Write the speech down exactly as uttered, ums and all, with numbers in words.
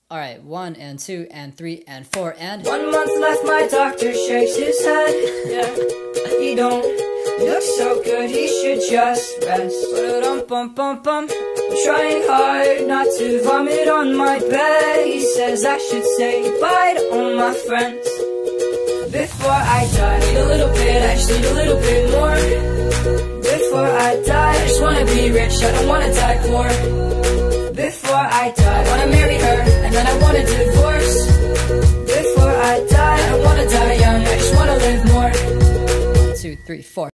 Alright, one and two and three and four and... One month left, my doctor shakes his head. Yeah, he don't look so good, he should just rest. Ba-da-dum-bum-bum-bum. I'm trying hard not to vomit on my bed. He says I should say goodbye to all my friends before I die. Need a little bit, I just need a little bit more. Before I die, I just wanna be rich, I don't wanna die poor. Before I die, I wanna marry her, and then I want a divorce. Before I die, I don't wanna die young, I just wanna live more. Two, three, four.